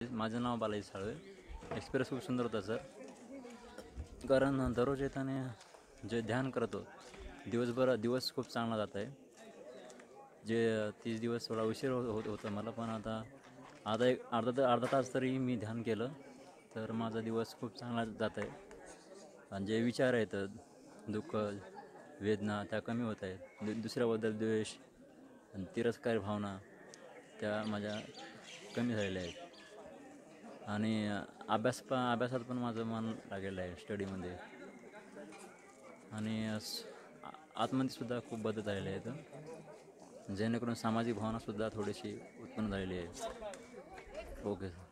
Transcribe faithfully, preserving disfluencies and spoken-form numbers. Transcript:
माझं नाव बालाजी साळवे. एक्सपिरियन्स खूप सुंदर होता सर. कारण दररोज येताना जे ध्यान करतो दिवसभर दिवस खूप चांगला जात आहे. जे तीस दिवस थोडा उशीर होत होतं मला, पण आता आता एक अर्धा तर अर्धा तास तरी मी ध्यान केलं तर माझा दिवस खूप चांगला जात आहे. आणि जे विचार आहेत दुःख वेदना त्या कमी होत आहेत. दु दुसऱ्याबद्दल द्वेष आणि तिरस्कार भावना त्या माझ्या कमी झालेल्या आहेत. आणि अभ्यास पण अभ्यासात पण माझं मन लागलेलं आहे स्टडीमध्ये. आणि आतमध्येसुद्धा खूप बदल झालेले आहेत, जेणेकरून सामाजिक भावनासुद्धा थोडीशी उत्पन्न झालेली आहे. ओके.